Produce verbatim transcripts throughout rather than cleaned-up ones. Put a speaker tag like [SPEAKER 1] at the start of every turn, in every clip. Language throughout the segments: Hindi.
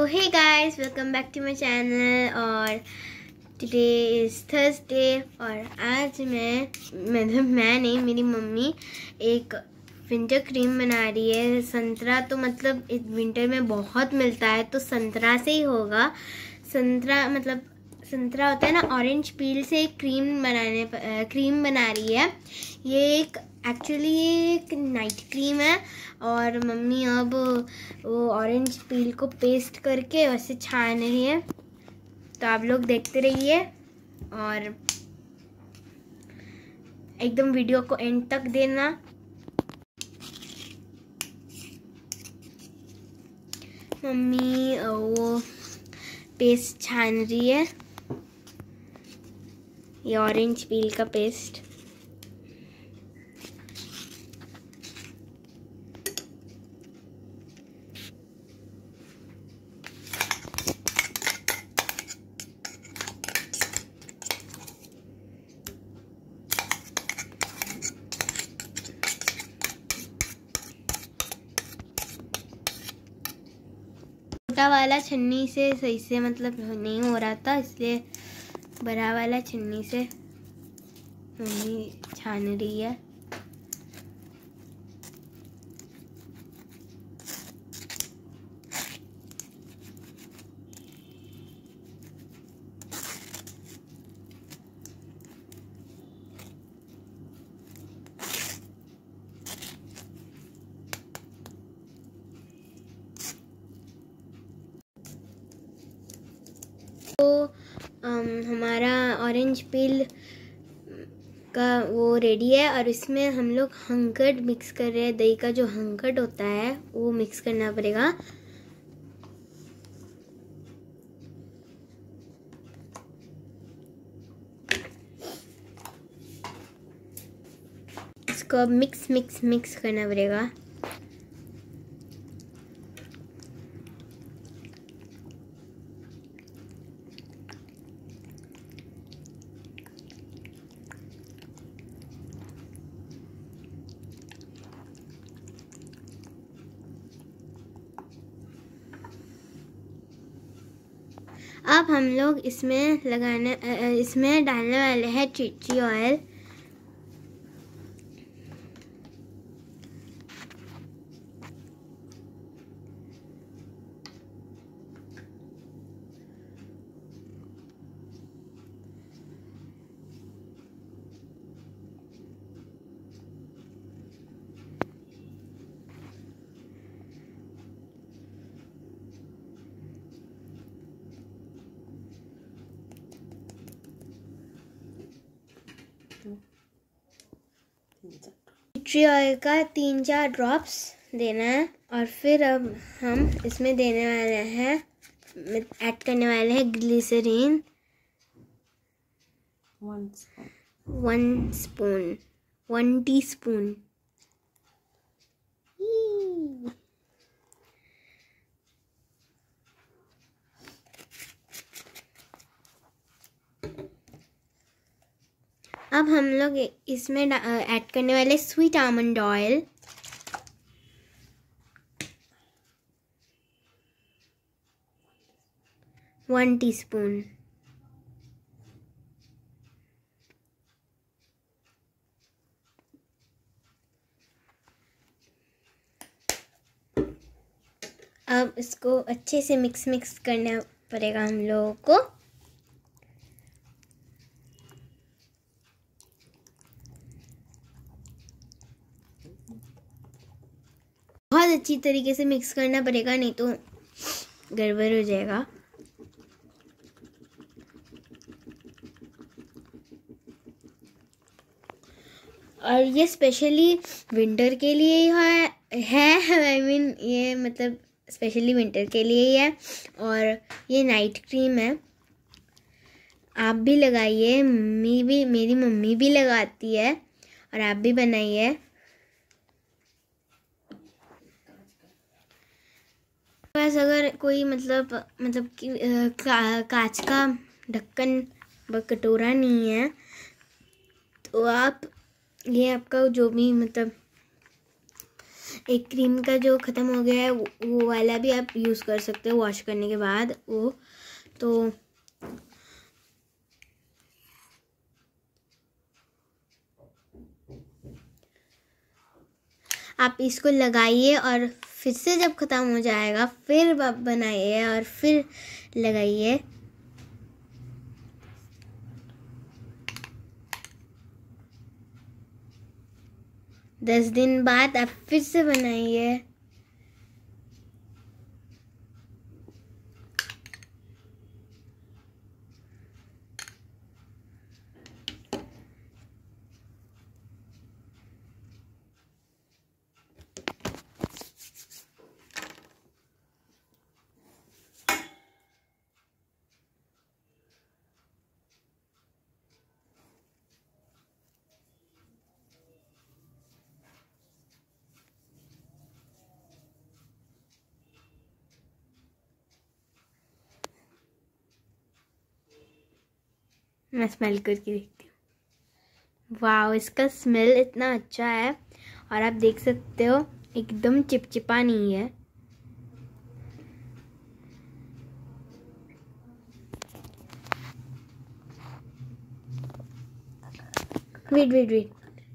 [SPEAKER 1] Hey guys, welcome back to my channel. और टुडे इज़ थर्सडे और आज मैं मतलब मैं नहीं मेरी मम्मी एक विंटर क्रीम बना रही है। संतरा तो मतलब इस विंटर में बहुत मिलता है, तो संतरा से ही होगा। संतरा मतलब संतरा होता है ना, ऑरेंज पील से एक क्रीम बनाने क्रीम बना रही है। ये एक एक्चुअली ये एक नाइट क्रीम है और मम्मी अब वो ऑरेंज पील को पेस्ट करके वैसे छान रही है। तो आप लोग देखते रहिए और एकदम वीडियो को एंड तक देना। मम्मी वो पेस्ट छान रही है, ये ऑरेंज पील का पेस्ट। छोटा वाला छन्नी से सही से मतलब नहीं हो रहा था, इसलिए बड़ा वाला छन्नी से मम्मी छान रही है। तो um, हमारा ऑरेंज पील का वो रेडी है और इसमें हम लोग हंकट मिक्स कर रहे हैं। दही का जो हंकट होता है वो मिक्स करना पड़ेगा। इसको अब मिक्स मिक्स मिक्स करना पड़ेगा। अब हम लोग इसमें लगाने इसमें डालने वाले हैं tea tree oil. Tree oil का तीन चार ड्रॉप्स देना है और फिर अब हम इसमें देने वाले हैं ऐड करने वाले हैं glycerine one spoon one spoon one teaspoon. अब हम लोग इसमें ऐड करने वाले sweet almond oil, one teaspoon. अब इसको अच्छे से मिक्स मिक्स करना पड़ेगा हम लोगों को। बहुत अच्छी तरीके से मिक्स करना पड़ेगा, नहीं तो गड़बड़ हो जाएगा। और ये स्पेशली विंटर के लिए ही है आई मीन ये मतलब स्पेशली विंटर के लिए ही है। और ये नाइट क्रीम है, आप भी लगाइए। मम्मी भी मेरी मम्मी भी लगाती है और आप भी बनाइए। बस अगर कोई मतलब मतलब कि का, कांच का ढक्कन व कटोरा नहीं है तो आप ये आपका जो भी मतलब एक क्रीम का जो ख़त्म हो गया है वो, वो वाला भी आप यूज़ कर सकते हो वॉश करने के बाद। वो तो आप इसको लगाइए और फिर से जब ख़त्म हो जाएगा फिर आप बनाइए और फिर लगाइए। दस दिन बाद आप फिर से बनाइए। मैं स्मेल करके देखती हूँ। वाह, इसका स्मेल इतना अच्छा है और आप देख सकते हो एकदम चिपचिपा नहीं है। वेट वेट वेट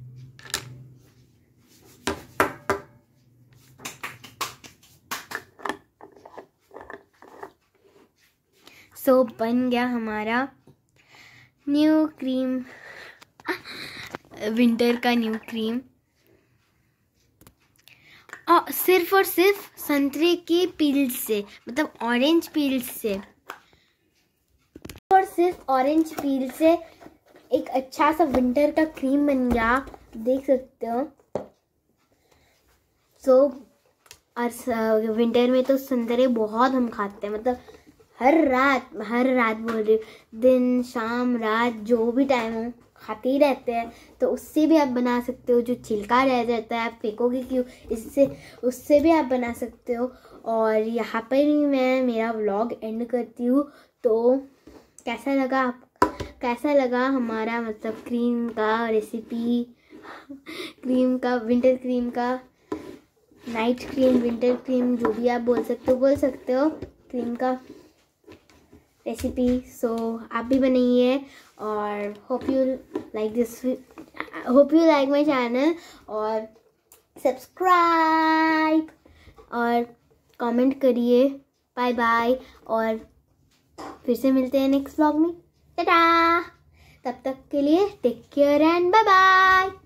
[SPEAKER 1] सो बन गया हमारा न्यू क्रीम, विंटर का न्यू क्रीम। और सिर्फ और सिर्फ संतरे के पील से, मतलब ऑरेंज पील से, और सिर्फ ऑरेंज पील से एक अच्छा सा विंटर का क्रीम बन गया, देख सकते हो। सो और विंटर में तो संतरे बहुत हम खाते हैं, मतलब हर रात हर रात बोल रही हूँ, दिन शाम रात जो भी टाइम हो खाते ही रहते हैं। तो उससे भी आप बना सकते हो, जो छिलका रह जाता है आप फेंकोगे क्यों, इससे उससे भी आप बना सकते हो। और यहाँ पर ही मैं मेरा व्लॉग एंड करती हूँ। तो कैसा लगा आप कैसा लगा हमारा मतलब क्रीम का रेसिपी, क्रीम का विंटर क्रीम का, नाइट क्रीम, विंटर क्रीम, जो भी आप बोल सकते हो बोल सकते हो क्रीम का रेसिपी। सो आप भी बनाइए और hope you like this, hope you like my channel, और सब्सक्राइब और कमेंट करिए। बाय बाय, और फिर से मिलते हैं नेक्स्ट व्लॉग में। टाटा, तब तक के लिए take care and bye bye.